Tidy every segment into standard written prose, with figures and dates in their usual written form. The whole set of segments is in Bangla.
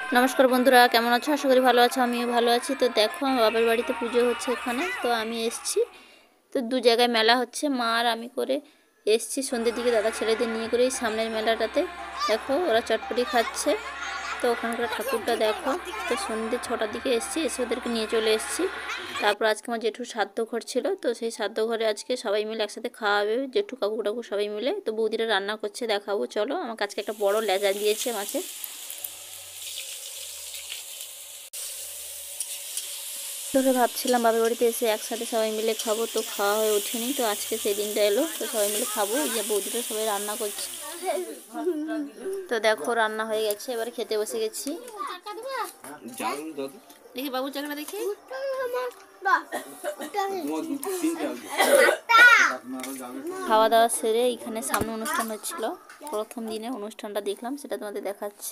নমস্কার বন্ধুরা, কেমন আছো? আশা করি ভালো আছো। আমিও ভালো আছি। তো দেখো, আমার বাবার বাড়িতে পুজো হচ্ছে এখানে, তো আমি এসছি। তো দু জায়গায় মেলা হচ্ছে, মা আর আমি করে এসছি সন্ধ্যের দিকে দাদা ছেলেদের নিয়ে করে এই সামনের মেলাটাতে। দেখো ওরা চটপটি খাচ্ছে। তো ওখানকার ঠাকুরটা দেখো। তো সন্ধ্যে 6টার দিকে এসছি, এসে ওদেরকে নিয়ে চলে এসছি। তারপর আজকে আমার জেঠুর শ্রাদ্ধ ঘর ছিল, তো সেই শ্রাদ্ধ ঘরে আজকে সবাই মিলে একসাথে খাওয়াবে, জেঠু কাকু টাকু সবাই মিলে। তো বৌদিরা রান্না করছে, দেখাবো চলো। আমাকে আজকে একটা বড় লেজা দিয়েছে মাছে। ধরে ভাবছিলাম বাবার বাড়িতে এসে একসাথে সবাই মিলে খাবো, তো খাওয়া হয়ে ওঠেনি। তো আজকে সেই দিনটা এলো, তো সবাই মিলে খাবো। এই যে বৌদিটা সবাই রান্না করছে। তো দেখো রান্না হয়ে গেছে, এবার খেতে বসে গেছি। দেখি বাবুর চাকরা দেখি। খাওয়া দাওয়া সেরে এখানে সামনে অনুষ্ঠান হচ্ছিল, প্রথম দিনে অনুষ্ঠানটা দেখলাম, সেটা তোমাদের দেখাচ্ছি।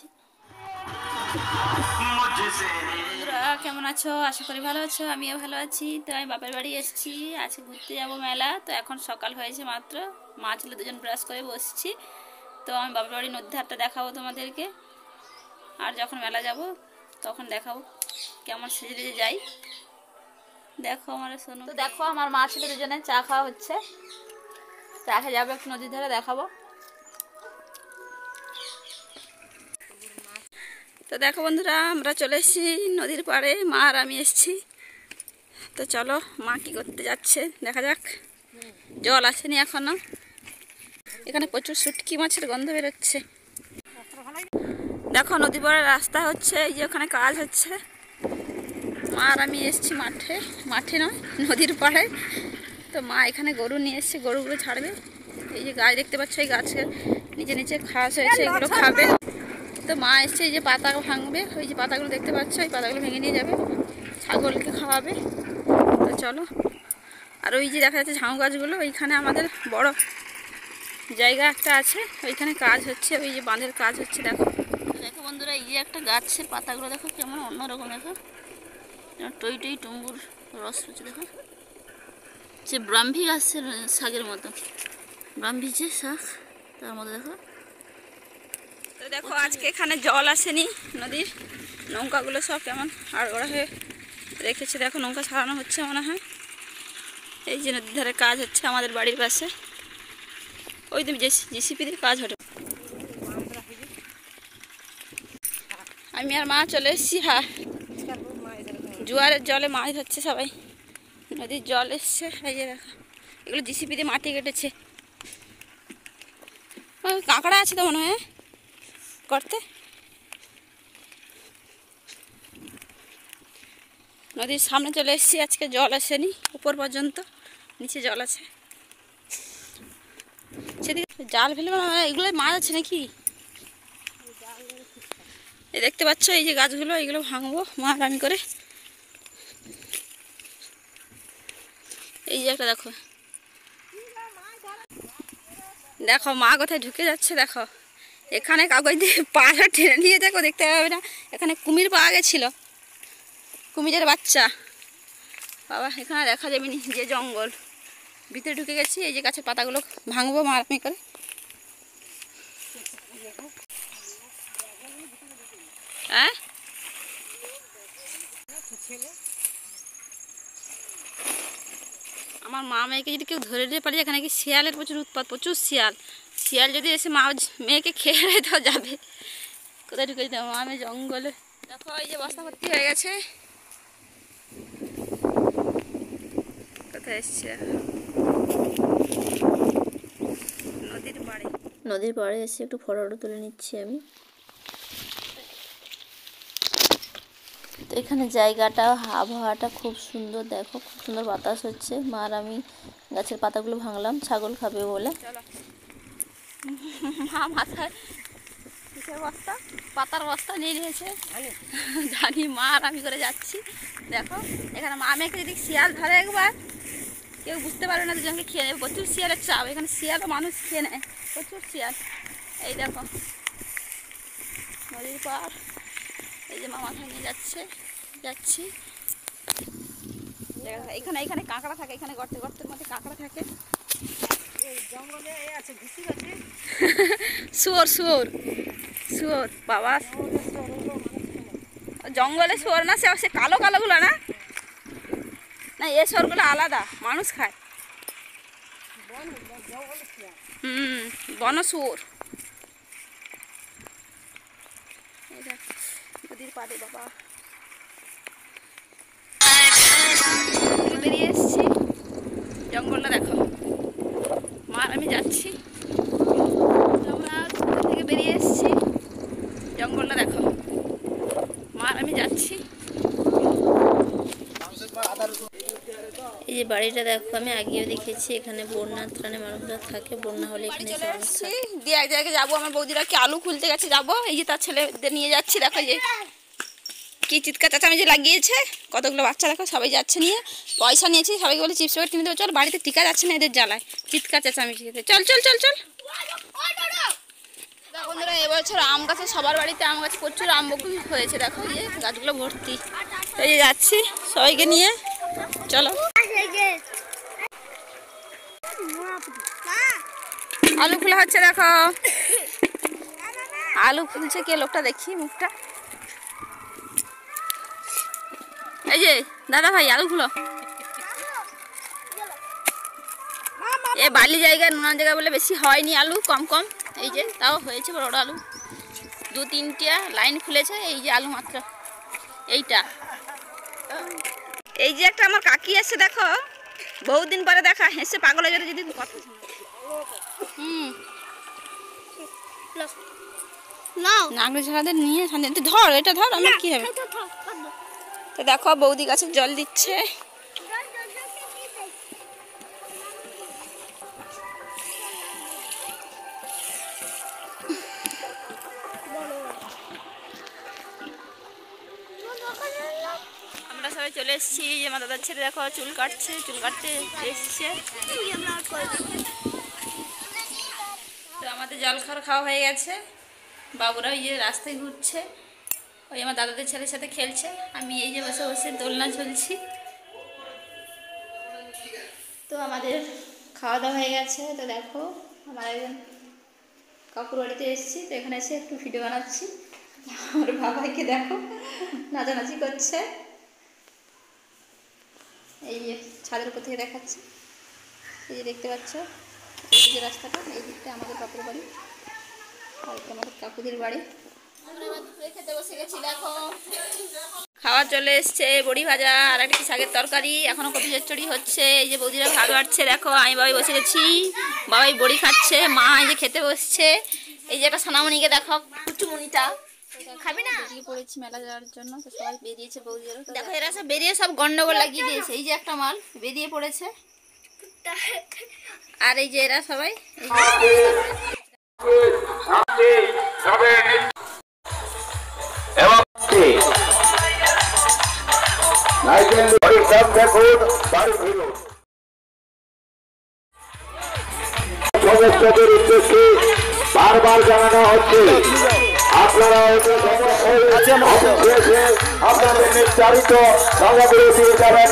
বন্ধুরা কেমন আছো? আশা করি ভালো আছো। আমিও ভালো আছি। তো আমি বাপের বাড়ি এসেছি, আজকে ঘুরতে যাব মেলা। তো এখন সকাল হয়েছে মাত্র, মা ছেলে দুজন ব্রাশ করে বসছি। তো আমি বাপের বাড়ির নদীর ধারটা দেখাবো তোমাদেরকে, আর যখন মেলা যাব তখন দেখাবো কেমন সেজে যাই। দেখো আমার শোনো। তো দেখো আমার মা ছেলে দুজনে চা খাওয়া হচ্ছে, চা খেয়ে যাবো একটু নদীর ধারে, দেখাবো। তো দেখো বন্ধুরা, আমরা চলে এসেছি নদীর পাড়ে, মা আর আমি এসেছি। তো চলো মা কি করতে যাচ্ছে দেখা যাক। জল আসেনি এখনো, এখানে প্রচুর শুটকি মাছের গন্ধ বেরোচ্ছে। দেখো নদী পাড়ের রাস্তা হচ্ছে, এই যে ওখানে কাজ হচ্ছে। মা আর আমি এসেছি মাঠে, মাঠে নয় নদীর পাড়ে। তো মা এখানে গরু নিয়ে এসছে, গরুগুলো ছাড়বে। এই যে গাছ দেখতে পাচ্ছ, এই গাছের নিচে নিচে ঘাস হয়েছে, এগুলো খাবে। তো মা এসছে, এই যে পাতা ভাঙবে, ওই যে পাতাগুলো দেখতে পাচ্ছ, এই পাতাগুলো ভেঙে নিয়ে যাবে, ছাগলকে খাওয়াবে। তো চলো। আর ওই যে দেখা যাচ্ছে ঝাউ গাছগুলো, ওইখানে আমাদের বড় জায়গা একটা আছে, ওইখানে কাজ হচ্ছে, ওই যে বাঁধের কাজ হচ্ছে। দেখো দেখো বন্ধুরা, এই যে একটা গাছের পাতাগুলো দেখো কেমন অন্যরকম, দেখো টই টই টুম্বুর রস হচ্ছে। দেখো যে ব্রাহ্মী গাছের শাকের মতো, ব্রাহ্মী যে শাক তার মধ্যে দেখো। তো দেখো আজকে এখানে জল আসেনি নদীর, নৌকাগুলো সব কেমন আড়গড়া হয়ে রেখেছে। দেখো নৌকা ছাড়ানো হচ্ছে মনে হয়, এই যে নদীর ধারে কাজ হচ্ছে আমাদের বাড়ির পাশে। ওই তুমি জিসিপিদের কাজ হতো। আমি আর মা চলে এসেছি। হ্যাঁ, জোয়ারের জলে মাছ ধরছে সবাই, নদীর জল এসছে। এই যে দেখো এগুলো জিসিপি দিয়ে মাটি কেটেছে। কাঁকড়া আছে তো মনে হয় করতে। নদীর সামনে চলে এসেছি, আজকে জল আসেনি উপর পর্যন্ত, নিচে জল আছে। সেদিকে জাল ফেলে এগুলো মাছ আছে নাকি? এই দেখতে পাচ্ছ এই যে গাছগুলো, এইগুলো ভাঙবো মা আর আমি করে। এই যে একটা দেখো, দেখো মা কোথায় ঢুকে যাচ্ছে। দেখো এখানে কাগজ দিয়ে পাটা টেনে নিয়ে, দেখো দেখতে পাবে না, এখানে কুমির পাওয়া গেছিল, কুমিরের বাচ্চা। বাবা এখানে দেখা যাবে না, যে জঙ্গল ভিতরে ঢুকে গেছি। এই যে গাছের পাতাগুলো ভাঙবো মা আর আমি করে। হ্যাঁ আমার মা মেয়েকে যদি কেউ ধরে নিয়ে পারি, এখানে কি শিয়ালের প্রচুর উৎপাত, প্রচুর শিয়াল। শিয়াল যদি এসে মা মেয়েকে খেয়ে নেয় তো যাবে, কোথায় ঢুকে যেতে মা মেয়ে জঙ্গলে। দেখো এই যে বস্তা ভর্তি হয়ে গেছে, কোথায় এসছে নদীর পাড়ে। নদীর পাড়ে এসে একটু ফটো তুলে নিচ্ছি আমি। তো এখানে জায়গাটা, আবহাওয়াটা খুব সুন্দর। দেখো খুব সুন্দর বাতাস হচ্ছে। মা আর আমি গাছের পাতাগুলো ভাঙলাম, ছাগল খাবে বলে। মা মাথায় কিসের বস্তা, পাতার বস্তা নিয়ে নিয়েছে জানি। মা আর আমি করে যাচ্ছি। দেখো এখানে মা মেয়েকে যদি শিয়াল ধরে একবার, কেউ বুঝতে পারবে না, দুজনকে খেয়ে নেবে। প্রচুর শিয়ালের চাপ, এখানে শিয়ালও মানুষ খেয়ে নেয়, প্রচুর শিয়াল। এই দেখো নদীর পাড়, এই যে মা মাথায় নিয়ে যাচ্ছি। এখানে এখানে কাঁকড়া থাকে, এখানে গর্তের মধ্যে কাঁকড়া থাকে। শুয়োর শুয়োর শুয়োর বাবা, জঙ্গলে শুয়োর না, সে কালো কালোগুলো না, না এ শুয়োরগুলো আলাদা, মানুষ খায়। বন শুয়োর। নদীর পাড়ে বাবা বেরিয়ে এসছি, জঙ্গলটা দেখো। মার আমি যাচ্ছি, আমরা থেকে বেরিয়ে এসছি, জঙ্গলটা দেখো। মার আমি যাচ্ছি। এই যে বাড়িটা দেখো, আমি আগেও দেখেছি, এখানে বন্যা ত্রাণে মানুষরা থাকে, বন্যা হলে এখানে চলে এসছি, দিয়ে এক জায়গায় যাবো। আমার বৌদিরা কি আলু খুলতে গেছে, যাবো। এই যে তার ছেলেদের নিয়ে যাচ্ছি, দেখো যে কি চিৎকার চেঁচামেচি লাগিয়েছে, কতগুলো বাচ্চা দেখো, সবাই যাচ্ছে নিয়ে। পয়সা নিয়েছি, সবাইকে বলে চিপস প্যাকেট কিনে দেবো, চল। বাড়িতে টিকা যাচ্ছে না এদের জ্বালায়, চিৎকার চেঁচামেচি খেতে। চল চল চল চল। বন্ধুরা, এবছর আম গাছে, সবার বাড়িতে আম গাছে প্রচুর আম বকুল হয়েছে, দেখো এই যে গাছগুলো ভর্তি। এই যে যাচ্ছি সবাইকে নিয়ে, চলো। আলু খোলা হচ্ছে, দেখো আলু খুলছে কে লোকটা, দেখি মুখটা। এই যে দাদা ভাই, আলু খুলো। এ বালি জায়গায়, নোনা জায়গা বলে বেশি হয়নি আলু, কম কম। এই যে তাও হয়েছে বড় বড় আলু, 2-3টা লাইন খুলেছে। এই যে আলু মাত্র এইটা। এই যে একটা আমার কাকি এসে, দেখো বহুদিন পরে দেখা, হেসে পাগল হয়ে গেলে যদি কথা নাগরি ঝাড়াদের নিয়ে শান্তি। ধর এটা, ধর, আমার কি হবে। তো দেখো বৌদি গাছে জল দিচ্ছে। আমরা সবাই চলে এসেছি। যে আমার দাদার ছেলে দেখো চুল কাটছে, চুল কাটতে এসছে। তো আমাদের জল খাওয়া হয়ে গেছে। বাবুরা ওই যে রাস্তায় ঘুরছে, ওই আমার দাদাদের ছেলের সাথে খেলছে। আমি এই যে বসে বসে দোলনা ঝুলছি। তো আমাদের খাওয়া দাওয়া হয়ে গেছে। তো দেখো আমার একজন কাকুর বাড়িতে এসেছি, তো এখানে এসে একটু ভিডিও বানাচ্ছি। আমার বাবাইকে দেখো নাচানাচি করছে। এই যে ছাদের উপর থেকে দেখাচ্ছি, এই যে দেখতে পাচ্ছ, এই যে রাস্তাটা, এই দিকটা আমাদের কাকুর বাড়ি, আর এটা আমাদের কাকুদের বাড়ি। খেতে বসে গেছি, দেখো খাওয়া চলে এসছে, বড়ি ভাজা আর একটা শাকের তরকারি, এখনো কপি চচ্চড়ি হচ্ছে। এই যে বৌদিরা ভাত বাড়ছে, দেখো আমি বাবাই বসে গেছি, বাবাই বড়ি খাচ্ছে, মা এই যে খেতে বসছে। এই যে একটা সোনামণিকে দেখো, কুচুমণিটা খাবি না, বেরিয়ে পড়েছি মেলা যাওয়ার জন্য। তো সবাই বেরিয়েছে, বৌদিরা দেখো, এরা সব বেরিয়ে সব গন্ডগোল লাগিয়ে দিয়েছে। এই যে একটা মাল বেরিয়ে পড়েছে, আর এই যে এরা সবাই সদস্যদের উদ্দেশ্যে বারবার জানানো হচ্ছে, আপনারা আপনাদের নির্ধারিত জায়গাগুলো দিয়ে যাবেন।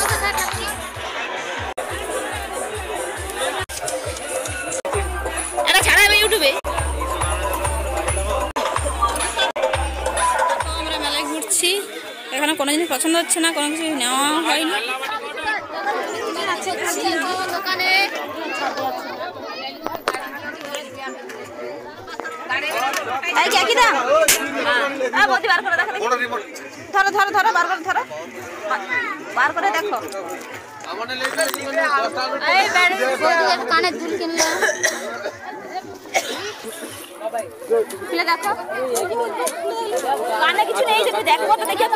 এটা ছাড়াবে ইউটিউবে। আমরা মেলায় ঘুরছি, এখানে কোনো জিনিস পছন্দ হচ্ছে না, কোনো কিছু নেওয়া হয়নি। কি দাম? ধরো ধরো ধরো, বার করে ধরো, বার করে দেখো। কানের দুল কিনলে দেখো, কানে কিছু নেই, দেখো তো, দেখে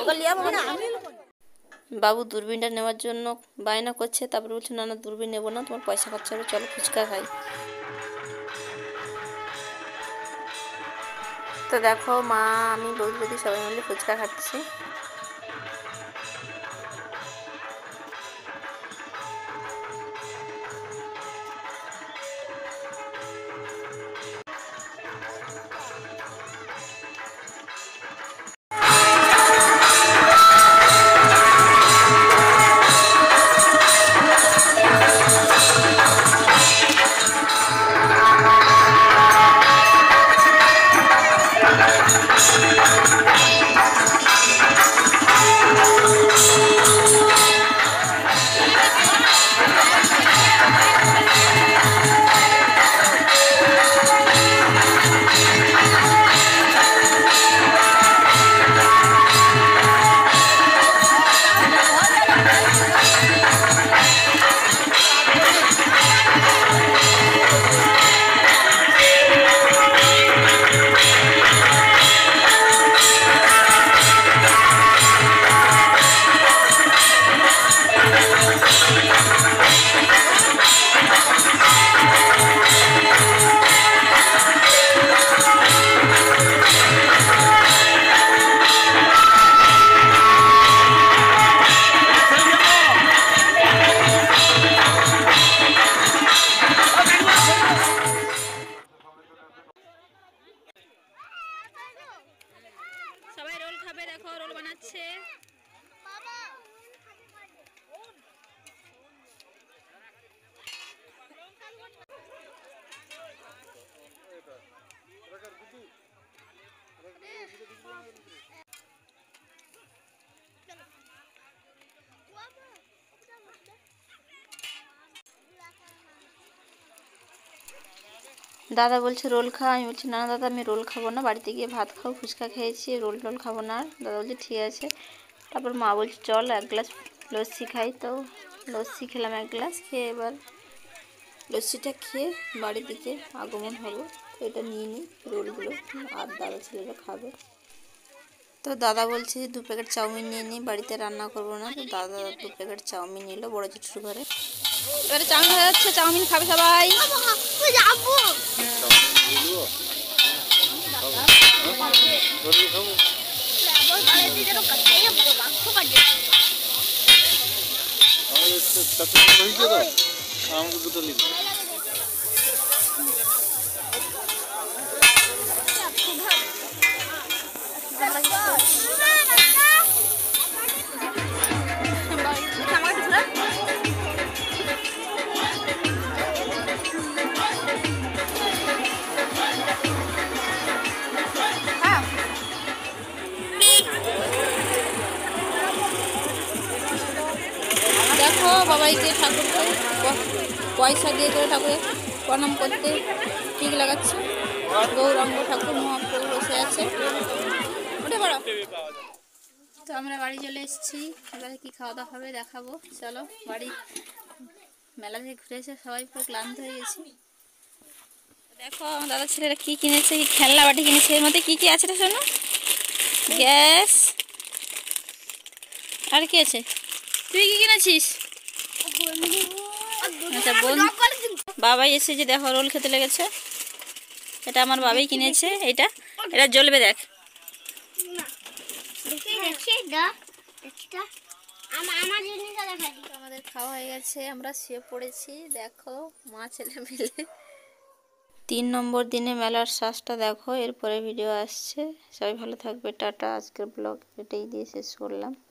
বাবু দূরবীনটা নেওয়ার জন্য বায়না করছে, তারপরে বলছে না না দূরবীন নেবো না, তোমার পয়সা খরচা হবে, চলো ফুচকা খাই। তো দেখো মা, আমি বৌদি সবাই মিলে ফুচকা খাচ্ছি। বাবাই দেখো রোল বানাচ্ছে। দাদা বলছে রোল খাও, আমি বলছি না দাদা আমি রোল খাবো না, বাড়িতে গিয়ে ভাত খাও, ফুচকা খেয়েছি, রোল টোল খাবো না। দাদা বলছে ঠিক আছে। তারপর মা বলছে চল এক গ্লাস লস্যি খাই, তো লস্যি খেলাম এক গ্লাস, খেয়ে এবার লস্যিটা খেয়ে বাড়ির দিকে আগমন হলো। তো এটা নিয়ে নিই রোলগুলো, আর দাদা ছেলেরা খাবে। তো দাদা বলছে যে 2 প্যাকেট চাউমিন নিয়ে নিই, বাড়িতে রান্না করবো না। তো দাদা 2 প্যাকেট চাউমিন নিল বড় জেঠুর ঘরে। এবারে চাউমিন হয়ে যাচ্ছে, চাউমিন খাবে সবাই। দেখো বাবাইকে ঠাকুরকে পয়সা দিয়ে করে ঠাকুরের প্রণাম করতে টিক লাগাচ্ছে। গৌরাঙ্গ ঠাকুর মহাপ্রভু বসে আছে। উঠে পড়ো। তো আমরা বাড়ি চলে এসেছি, এবারে কি খাওয়া দাওয়া হবে দেখাবো। চলো বাড়ি, মেলা থেকে ঘুরে এসে সবাই পুরো ক্লান্ত হয়ে গেছি। দেখো আমার দাদা ছেলেরা কি কিনেছে, কি খেলনা বাটি কিনেছে। এর মধ্যে কি কি আছে তা শোনো। গ্যাস, আর কি আছে? তুই কি কিনেছিস? আচ্ছা বোন, বাবাই এসে যে দেখো রোল খেতে লেগেছে। এটা আমার বাবাই কিনেছে। এটা এটা জ্বলবে দেখ। আমাদের খাওয়া হয়ে গেছে, আমরা শুয়ে পড়েছি। দেখো মা ছেলে মিলে 3 নম্বর দিনে মেলার শ্বাসটা দেখো। এরপরে ভিডিও আসছে। সবাই ভালো থাকবে, টাটা। আজকের ব্লগ এটাই দিয়ে শেষ করলাম।